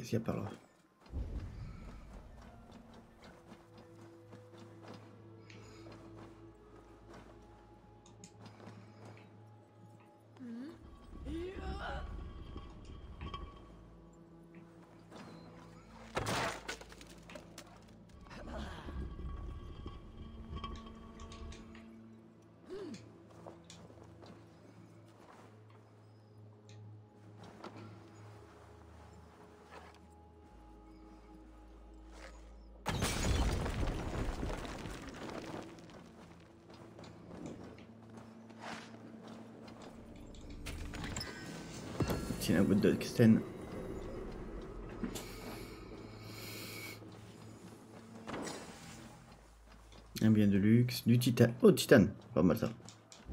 qu'il y a par là? Tiens, un bout de Xten. Un bien de luxe, du titane. Oh, titane, pas mal ça.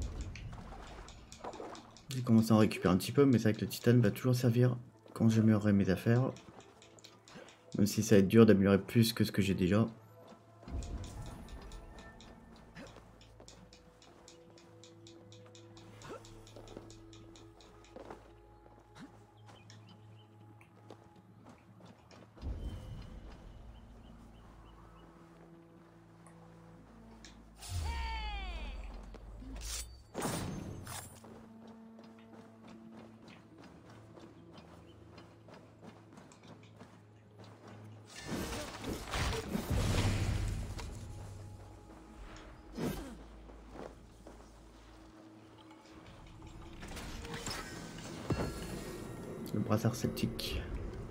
J'ai commencé à en récupérer un petit peu, mais c'est vrai que le titane va toujours servir quand j'améliorerai mes affaires. Même si ça va être dur d'améliorer plus que ce que j'ai déjà. Le brassard sceptique.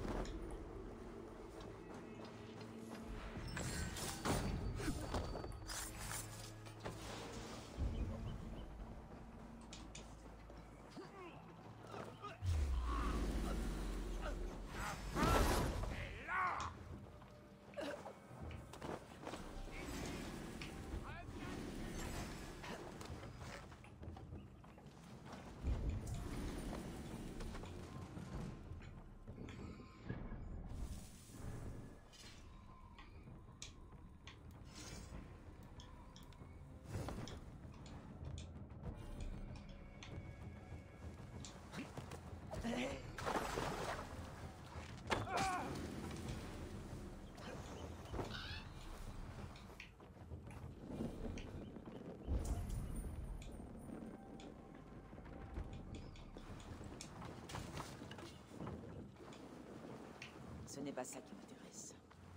Ce n'est pas ça qui m'intéresse.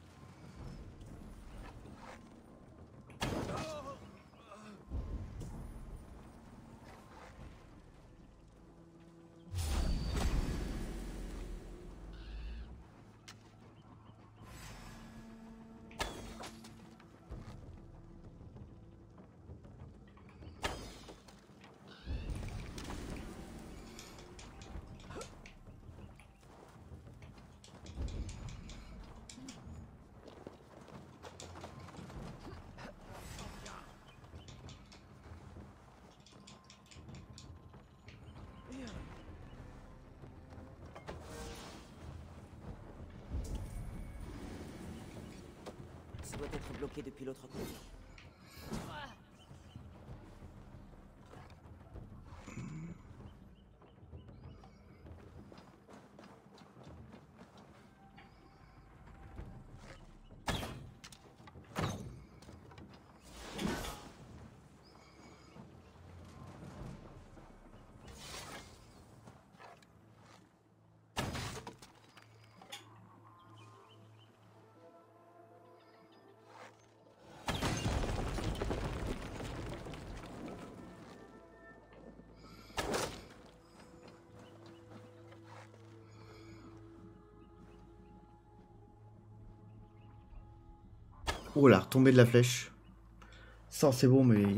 Ça doit être bloqué depuis l'autre côté. Oh la retombée de la flèche. Ça c'est bon mais...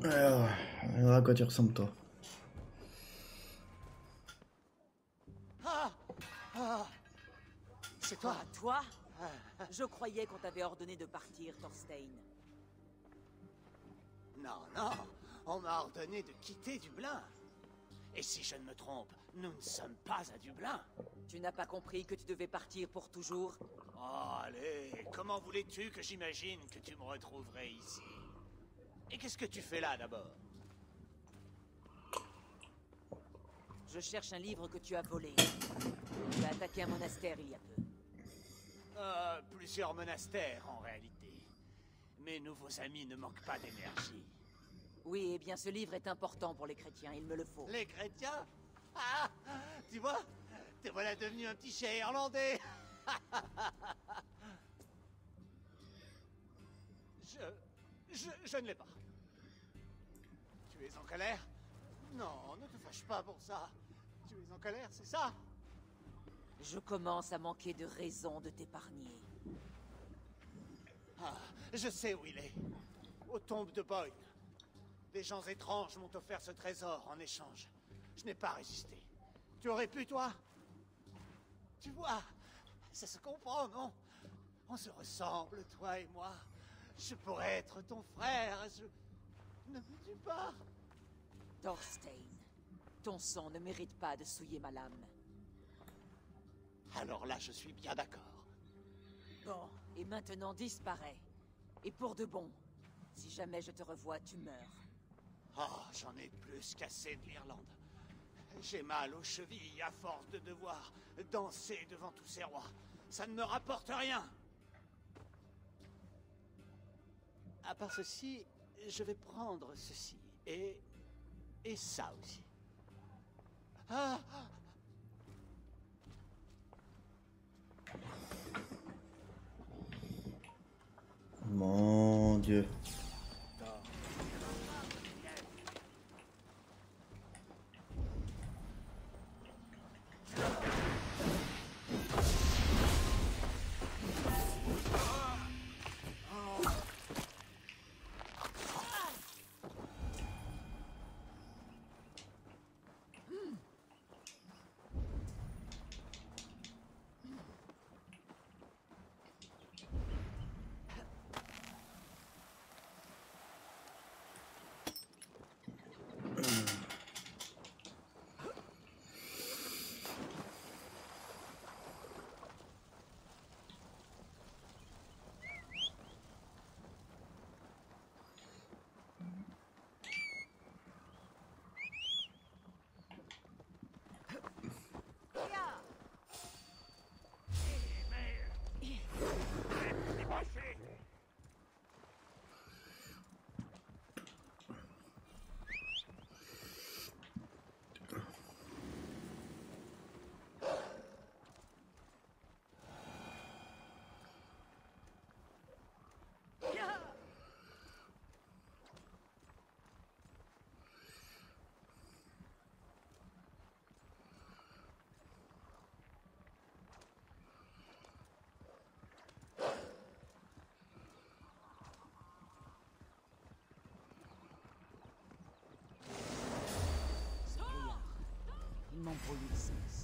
Alors, on verra à quoi tu ressembles toi. Ah Ah C'est toi Ah, toi? Je croyais qu'on t'avait ordonné de partir, Thorstein. Non, non, on m'a ordonné de quitter Dublin. Et si je ne me trompe, nous ne sommes pas à Dublin. Tu n'as pas compris que tu devais partir pour toujours? Oh, allez, comment voulais-tu que j'imagine que tu me retrouverais ici? Et qu'est-ce que tu fais là, d'abord? Je cherche un livre que tu as volé. Tu as attaqué un monastère il y a peu. Plusieurs monastères, en réalité. Mes nouveaux amis ne manquent pas d'énergie. Oui, eh bien ce livre est important pour les chrétiens, il me le faut. Les chrétiens? Ah, tu vois? Te voilà devenu un petit chien irlandais. Je ne l'ai pas. Tu es en colère? Non, ne te fâche pas pour ça. Tu es en colère, c'est ça? Je commence à manquer de raison de t'épargner. Ah, je sais où il est. Aux tombes de Boyne. Des gens étranges m'ont offert ce trésor en échange. Je n'ai pas résisté. Tu aurais pu, toi? Tu vois, ça se comprend, non? On se ressemble, toi et moi. Je pourrais être ton frère. Ne me tue pas. Thorstein, ton sang ne mérite pas de souiller ma lame. Alors là, je suis bien d'accord. Bon, et maintenant disparais. Et pour de bon. Si jamais je te revois, tu meurs. Oh, j'en ai plus qu'assez de l'Irlande. J'ai mal aux chevilles à force de devoir danser devant tous ces rois. Ça ne me rapporte rien. À part ceci, je vais prendre ceci. Et ça aussi. Ah! Mon Dieu. Il m'embrouille le sens.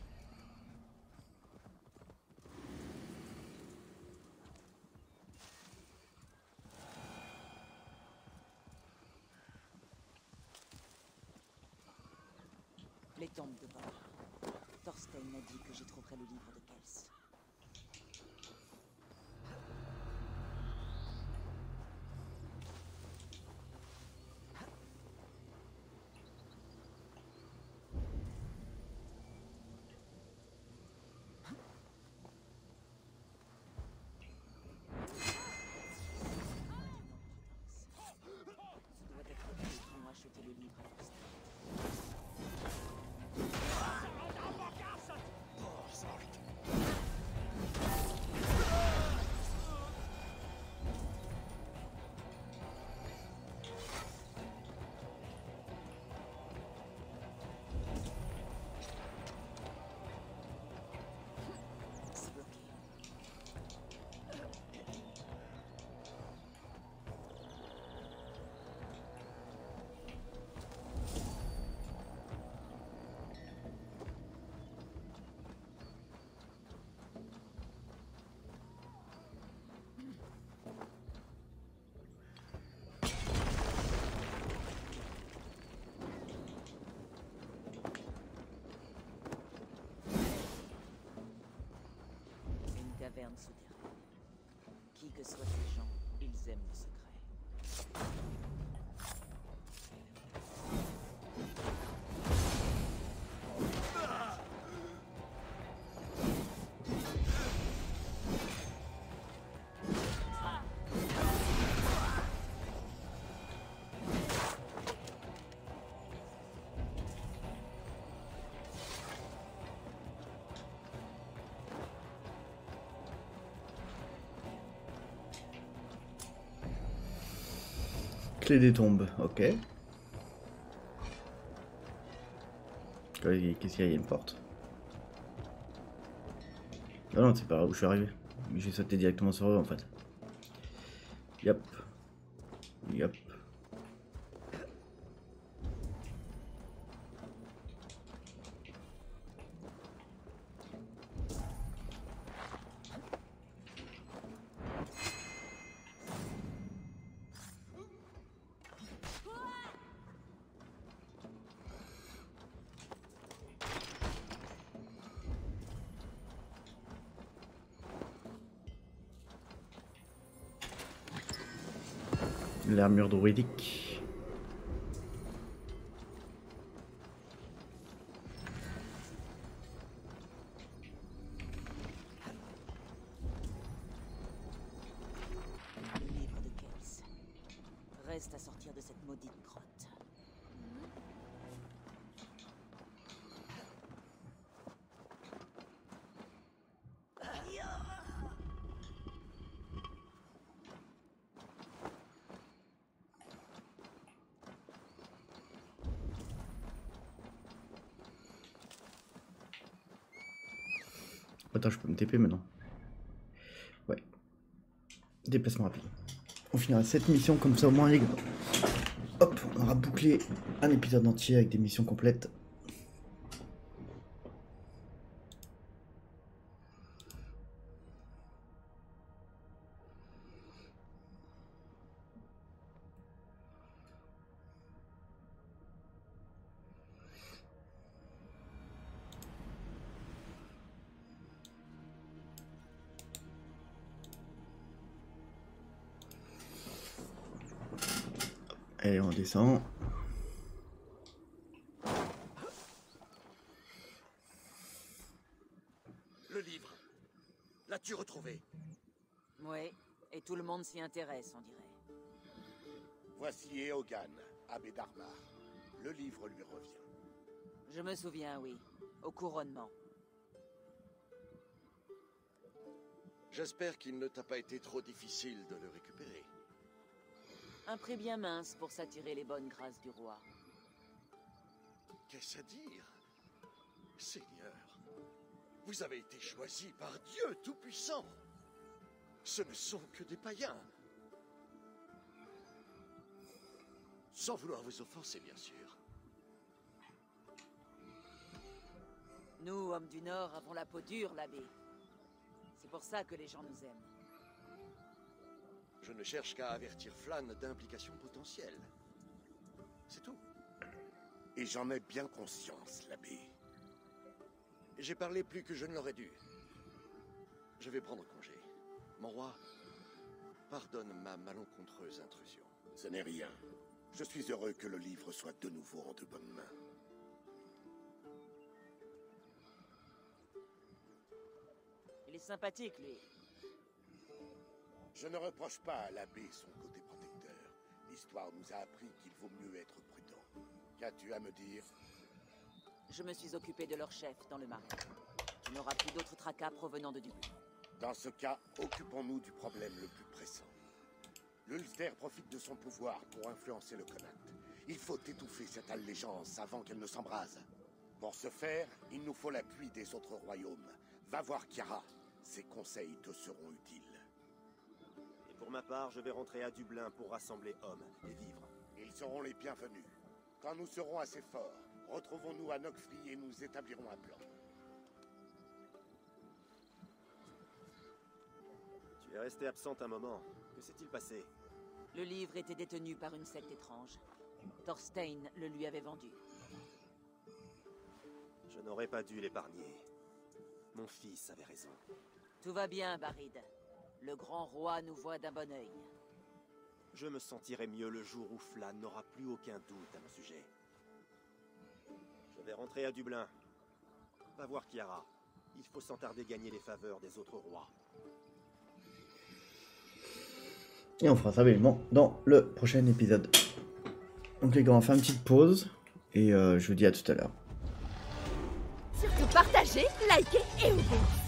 Les tombes de bord. Thorstein m'a dit que j'y trouverais le livre de Kels. Ce doit être eux qui ont acheté le livre à la poste. Oh, Sark, caverne souterraine. Qui que soient ces gens, ils aiment le secret. Clé des tombes, ok. Qu'est-ce qu'il y a? Il y a une porte. Ah non, c'est pas là où je suis arrivé. J'ai sauté directement sur eux en fait. Yep. Yep. L'armure druidique. Le livre de Kels. Reste à sortir de cette maudite grotte. Attends, je peux me TP maintenant. Ouais. Déplacement rapide. On finira cette mission comme ça au moins, les gars. Hop, on aura bouclé un épisode entier avec des missions complètes. Allez, on descend. Le livre. L'as-tu retrouvé? Oui, et tout le monde s'y intéresse, on dirait. Voici Eogan, abbé d'Armar. Le livre lui revient. Je me souviens, oui. Au couronnement. J'espère qu'il ne t'a pas été trop difficile de le récupérer. Un prix bien mince pour s'attirer les bonnes grâces du roi. Qu'est-ce à dire? Seigneur, vous avez été choisi par Dieu Tout-Puissant. Ce ne sont que des païens. Sans vouloir vous offenser, bien sûr. Nous, hommes du Nord, avons la peau dure, l'abbé. C'est pour ça que les gens nous aiment. Je ne cherche qu'à avertir Flan d'implications potentielles. C'est tout. Et j'en ai bien conscience, l'abbé. J'ai parlé plus que je ne l'aurais dû. Je vais prendre congé. Mon roi, pardonne ma malencontreuse intrusion. Ce n'est rien. Je suis heureux que le livre soit de nouveau en de bonnes mains. Il est sympathique, lui. Je ne reproche pas à l'abbé son côté protecteur. L'histoire nous a appris qu'il vaut mieux être prudent. Qu'as-tu à me dire? Je me suis occupé de leur chef dans le marais. Tu n'auras plus d'autres tracas provenant de Dublin. Dans ce cas, occupons-nous du problème le plus pressant. L'Ulster profite de son pouvoir pour influencer le Connacht. Il faut étouffer cette allégeance avant qu'elle ne s'embrase. Pour ce faire, il nous faut l'appui des autres royaumes. Va voir Kiara. Ses conseils te seront utiles. Et pour ma part, je vais rentrer à Dublin pour rassembler hommes et vivres. Ils seront les bienvenus. Quand nous serons assez forts, retrouvons-nous à Knockfree et nous établirons un plan. Tu es resté absente un moment. Que s'est-il passé? Le livre était détenu par une secte étrange. Thorstein le lui avait vendu. Je n'aurais pas dû l'épargner. Mon fils avait raison. Tout va bien, Barid. Le grand roi nous voit d'un bon œil. Je me sentirai mieux le jour où Flan n'aura plus aucun doute à mon sujet. Je vais rentrer à Dublin. Va voir Kiara. Il faut sans tarder gagner les faveurs des autres rois. Et on fera ça bellement dans le prochain épisode. Donc les gars, on va faire une petite pause. Et je vous dis à tout à l'heure. Surtout partagez, likez et oubliez.